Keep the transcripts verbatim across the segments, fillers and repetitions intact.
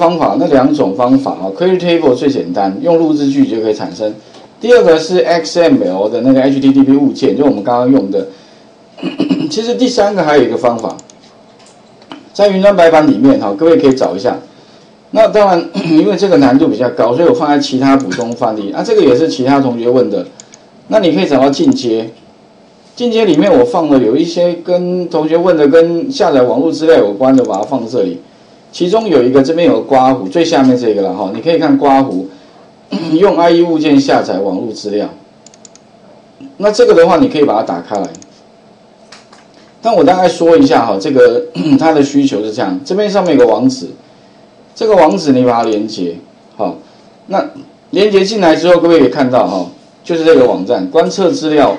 方法，那两种方法啊 ，Query Table 最简单，用入字句就可以产生。第二个是 X M L 的那个 H T T P 物件，就我们刚刚用的。其实第三个还有一个方法，在云端白板里面哈，各位可以找一下。那当然，因为这个难度比较高，所以我放在其他补充范例。啊，这个也是其他同学问的。那你可以找到进阶，进阶里面我放了有一些跟同学问的跟下载网络资料有关的，把它放这里。其中有一个这边有个刮胡，最下面这个了哈，你可以看刮胡。用 I E 物件下载网络资料，那这个的话，你可以把它打开来。但我大概说一下哈，这个它的需求是这样，这边上面有个网址，这个网址你把它连接，好，那连接进来之后，各位可以看到哈，就是这个网站观测资料。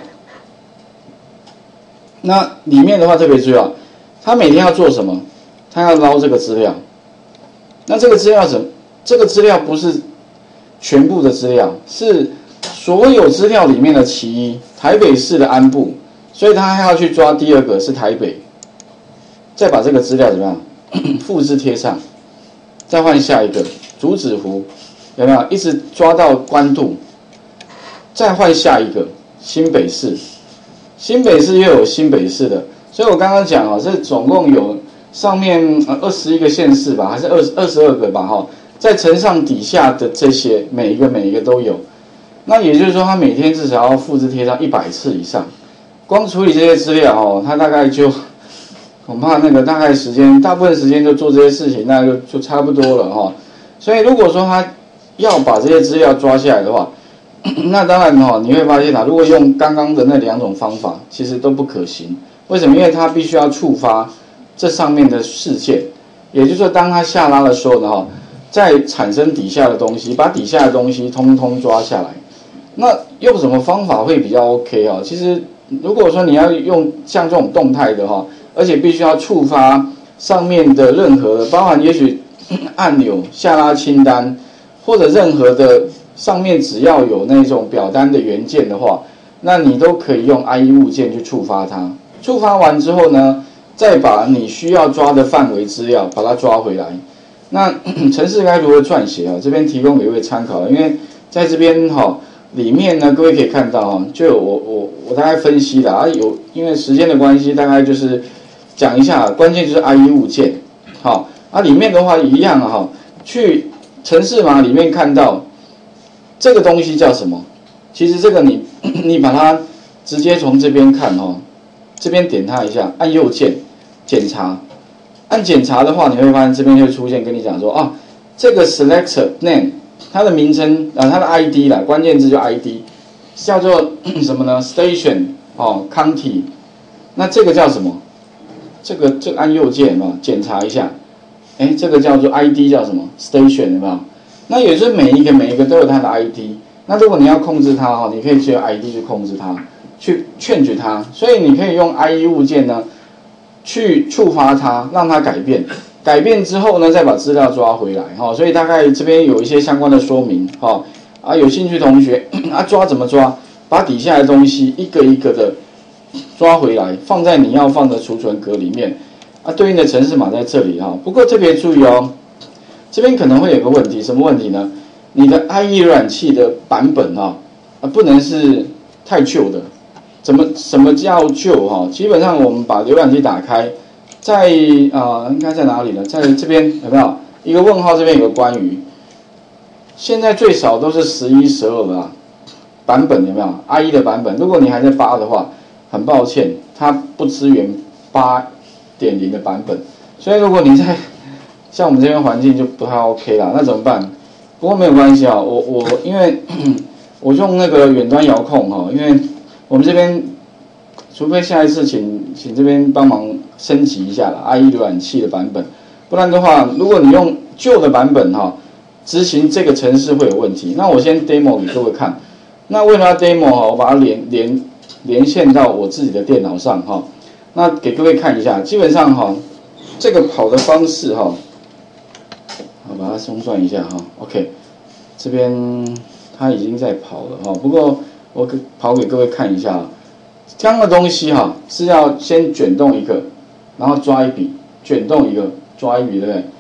那里面的话特别重要，它每天要做什么？它要捞这个资料。那这个资料怎么？这个资料不是全部的资料，是所有资料里面的其一，台北市的安部，所以他还要去抓第二个是台北，再把这个资料怎么样复制贴上，再换下一个竹子湖，有没有一直抓到关渡，再换下一个新北市，新北市又有新北市的，所以我刚刚讲啊，这总共有上面呃二十一个县市吧，还是二二十二个吧哈。再乘上底下的这些，每一个每一个都有，那也就是说，他每天至少要复制贴上一百次以上。光处理这些资料哦，他大概就恐怕那个大概时间，大部分时间就做这些事情，那就就差不多了哈。所以如果说他要把这些资料抓下来的话，那当然哈，你会发现啊，如果用刚刚的那两种方法，其实都不可行。为什么？因为它必须要触发这上面的事件，也就是说，当它下拉的时候呢，哈。再产生底下的东西，把底下的东西通通抓下来。那用什么方法会比较 OK 啊？其实如果说你要用像这种动态的哈，而且必须要触发上面的任何，包含也许按钮、下拉清单，或者任何的上面只要有那种表单的元件的话，那你都可以用 I E 物件去触发它。触发完之后呢，再把你需要抓的范围资料把它抓回来。那程式该如何撰写啊？这边提供给各位参考，因为在这边哈里面呢，各位可以看到哈，就有我我我大概分析了啊，有因为时间的关系，大概就是讲一下，关键就是 I E 物件，好啊，里面的话一样哈，去程式码里面看到这个东西叫什么？其实这个你你把它直接从这边看哈，这边点它一下，按右键检查。按检查的话，你会发现这边会出现跟你讲说啊，这个 selector name 它的名称啊，它的 I D 啦，关键字就 I D， 叫做什么呢 ？Station 哦 ，County， 那这个叫什么？这个这个按右键嘛，检查一下，哎，这个叫做 I D 叫什么 ？Station 有没有？那也就是每一个每一个都有它的 I D。那如果你要控制它哈，你可以借 I D 去控制它，去劝举它，所以你可以用 I E 物件呢。去触发它，让它改变，改变之后呢，再把资料抓回来哈。所以大概这边有一些相关的说明哈。啊，有兴趣同学啊，抓怎么抓？把底下的东西一个一个的抓回来，放在你要放的储存格里面。啊，对应的程式码在这里哈。不过特别注意哦，这边可能会有个问题，什么问题呢？你的 I E 浏览器的版本啊，啊不能是太旧的。怎么什么叫旧哈？基本上我们把浏览器打开，在啊、呃、应该在哪里呢？在这边有没有一个问号？这边有个关于，现在最少都是十一、十二啊版本有没有 ？I E 的版本，如果你还在八的话，很抱歉，它不支援八点零的版本。所以如果你在像我们这边环境就不太 OK 啦，那怎么办？不过没有关系啊，我我因为我用那个远端遥控哈，因为我们这边，除非下一次请请这边帮忙升级一下啦 I E 浏览器的版本，不然的话，如果你用旧的版本哈，执行这个程式会有问题。那我先 demo 给各位看。那为了要 demo 哈，我把它连连连线到我自己的电脑上哈。那给各位看一下，基本上哈，这个跑的方式哈，好把它松算一下哈 ，OK， 这边它已经在跑了哈，不过。我跑给各位看一下，这样的东西哈是要先卷动一个，然后抓一笔，卷动一个，抓一笔，对不对？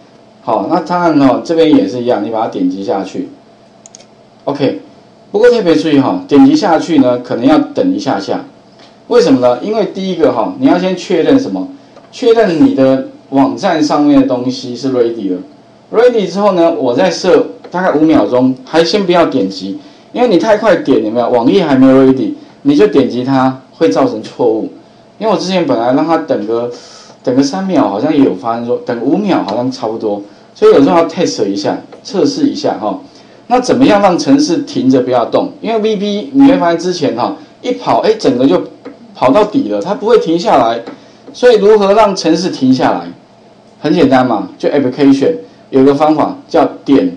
好，那当然哦，这边也是一样，你把它点击下去 ，OK。不过特别注意哈，点击下去呢，可能要等一下下。为什么呢？因为第一个哈，你要先确认什么？确认你的网站上面的东西是 ready 了。ready 之后呢，我再设大概五秒钟，还先不要点击，因为你太快点，有没有？网页还没有 ready， 你就点击它会造成错误。因为我之前本来让它等个等个三秒，好像也有发生说等五秒好像差不多，所以有时候要 test 一下，测试一下哈。那怎么样让程式停着不要动？因为 V B 你会发现之前哈一跑，哎，整个就跑到底了，它不会停下来。所以如何让程式停下来？很简单嘛，就 application 有一个方法叫点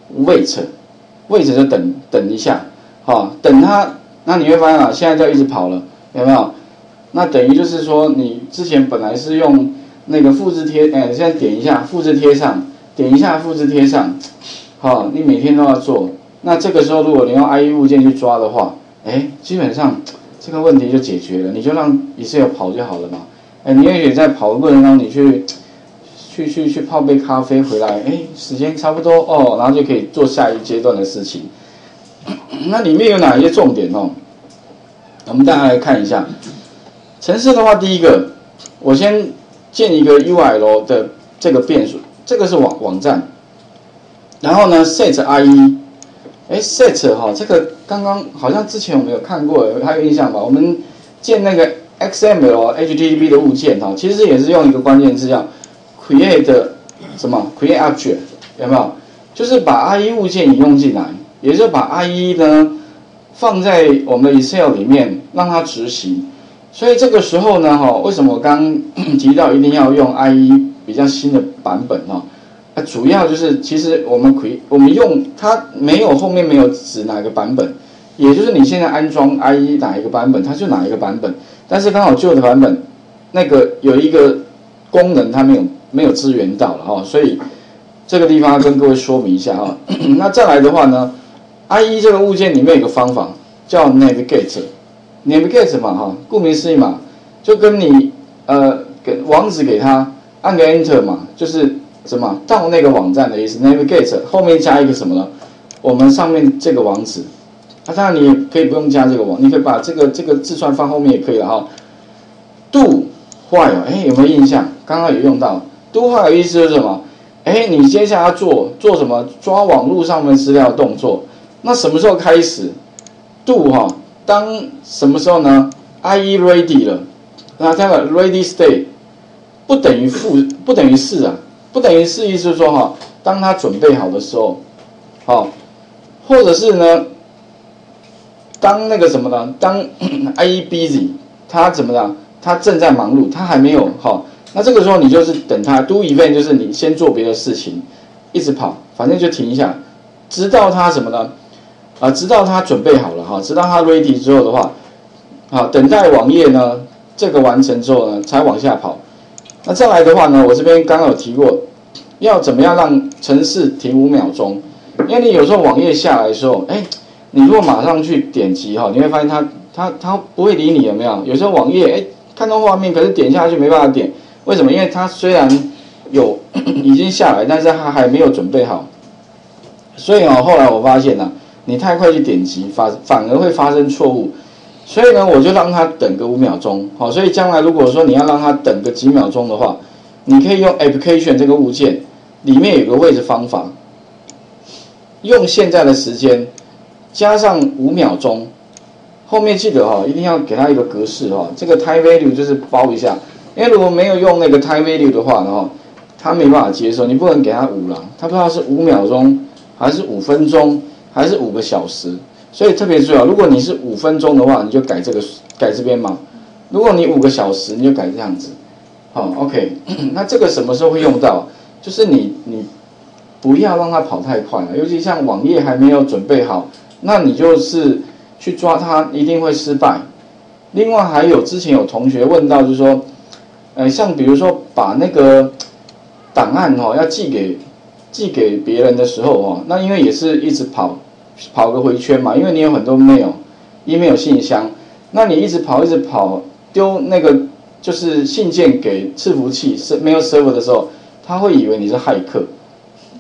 wait，wait 就等等一下，好，等它，那你会发现啊，现在就一直跑了，有没有？那等于就是说，你之前本来是用那个复制贴，哎，现在点一下复制贴上，点一下复制贴上。好，你每天都要做，那这个时候如果你用 I E 物件去抓的话，哎，基本上这个问题就解决了，你就让 Excel 跑就好了嘛。哎，你也许在跑的过程中，你去去去去泡杯咖啡回来，哎，时间差不多哦，然后就可以做下一阶段的事情。那里面有哪一些重点哦？我们大家来看一下。程式的话，第一个，我先建一个 U R L 的这个变数，这个是网网站。然后呢 ，set I E， 哎 ，set 哈，这个刚刚好像之前我们有看过，还有印象吧？我们建那个 X M L、H T T P 的物件哈，其实也是用一个关键字叫 create 什么 create object， 有没有？就是把 I E 物件引用进来，也就是把 I E 呢放在我们的 Excel 里面，让它执行。所以这个时候呢，哈，为什么我刚提到一定要用 I E 比较新的版本哈？啊，主要就是其实我们可以，我们用它没有后面没有指哪个版本，也就是你现在安装 I E 哪一个版本，它就哪一个版本。但是刚好旧的版本那个有一个功能它没有没有支援到了哈，所以这个地方要跟各位说明一下哈。那再来的话呢 ，I E 这个物件里面有个方法叫 navigate，navigate 嘛哈，顾名思义嘛，就跟你呃给网址给他按个 enter 嘛，就是。什么到那个网站的意思 ？navigate 后面加一个什么呢？我们上面这个网址，啊，当然你也可以不用加这个网，你可以把这个这个字串放后面也可以了哈。do while， 哎，有没有印象？刚刚有用到 do while 的意思是什么？哎，你接下来要做做什么？抓网络上面资料的动作。那什么时候开始 ？do 哈，当什么时候呢 ？I E ready 了，那这个 ready state 不等于负不等于是啊。不等于是意思说哈，当他准备好的时候，好，或者是呢，当那个什么呢？当 I E busy， 他怎么样？他正在忙碌，他还没有好，那这个时候你就是等他 do event， 就是你先做别的事情，一直跑，反正就停一下，直到他什么呢？啊，直到他准备好了哈，直到他 ready 之后的话，好，等待网页呢这个完成之后呢，才往下跑。那再来的话呢，我这边刚刚有提过，要怎么样让程式停五秒钟？因为你有时候网页下来的时候，哎，你如果马上去点击哈，你会发现它它它不会理你，有没有？有时候网页哎看到画面，可是点下去没办法点，为什么？因为它虽然有已经下来，但是它还没有准备好。所以哦，后来我发现呢、啊，你太快去点击，反反而会发生错误。所以呢，我就让他等个五秒钟，好，所以将来如果说你要让他等个几秒钟的话，你可以用 application 这个物件，里面有个位置方法，用现在的时间加上五秒钟，后面记得哈，一定要给他一个格式哈，这个 time value 就是包一下，因为如果没有用那个 time value 的话呢，他没办法接受，你不能给他五了，他不知道是五秒钟还是五分钟还是五个小时。所以特别重要，如果你是五分钟的话，你就改这个改这边嘛；如果你五个小时，你就改这样子。好 ，OK 。那这个什么时候会用到？就是你你不要让它跑太快了，尤其像网页还没有准备好，那你就是去抓它，一定会失败。另外还有之前有同学问到，就是说，呃，像比如说把那个档案哦要寄给寄给别人的时候哦，那因为也是一直跑。跑个回圈嘛，因为你有很多 mail、email 信箱，那你一直跑一直跑，丢那个就是信件给伺服器是 mail server 的时候，他会以为你是骇客，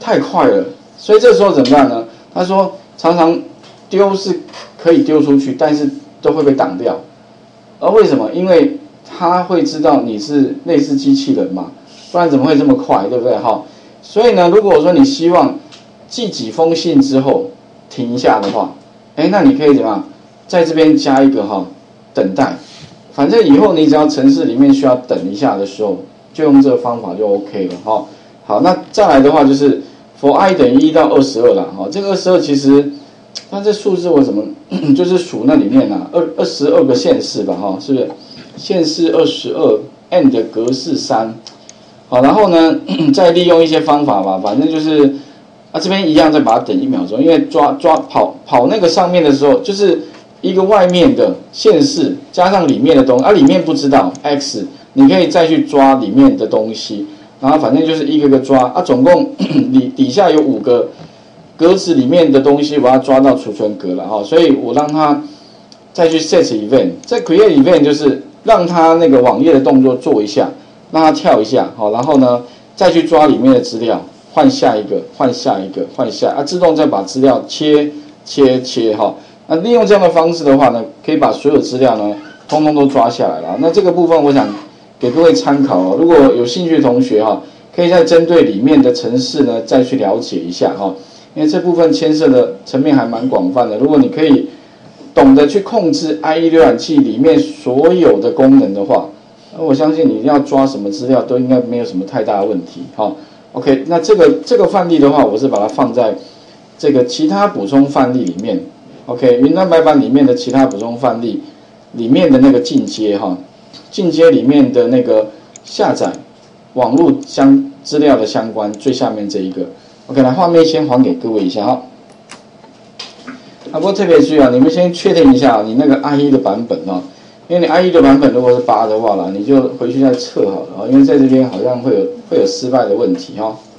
太快了，所以这时候怎么办呢？他说常常丢是可以丢出去，但是都会被挡掉。而为什么？因为他会知道你是类似机器人嘛，不然怎么会这么快，对不对？哈，所以呢，如果说你希望寄几封信之后停一下的话，哎，那你可以怎么样，在这边加一个哈等待，反正以后你只要程式里面需要等一下的时候，就用这个方法就 OK 了哈。好，那再来的话就是 for i 等于一到二十二啦，哈，这个二十二其实，那这数字我怎么就是数那里面啊，二二十二个线式吧，哈，是不是？线式二十二 and 格式三，好，然后呢，再利用一些方法吧，反正就是啊这边一样再把它等一秒钟，因为抓抓跑跑那个上面的时候，就是一个外面的线式加上里面的东西，啊里面不知道 x， 你可以再去抓里面的东西，然后反正就是一个个抓啊，总共底底下有五个格子里面的东西，我要抓到储存格了哈，所以我让它再去 set event， 在 create event 就是让它那个网页的动作做一下，让它跳一下，好，然后呢再去抓里面的资料，换下一个，换下一个，换下啊，自动再把资料切切切哈。那利用这样的方式的话呢，可以把所有资料呢通通都抓下来了。那这个部分我想给各位参考哦，如果有兴趣的同学哈，可以再针对里面的程式呢再去了解一下哈，因为这部分牵涉的层面还蛮广泛的。如果你可以懂得去控制 I E 浏览器里面所有的功能的话，我相信你要抓什么资料都应该没有什么太大的问题。好 ，OK， 那这个这个范例的话，我是把它放在这个其他补充范例里面。OK， 云端白板里面的其他补充范例里面的那个进阶哈，进阶里面的那个下载网络相资料的相关最下面这一个。OK， 来画面先还给各位一下哈。啊，不过特别注意啊，你们先确定一下你那个 I E 的版本啊，因为你 I E 的版本如果是八的话啦，你就回去再测好了啊，因为在这边好像会有会有失败的问题哈。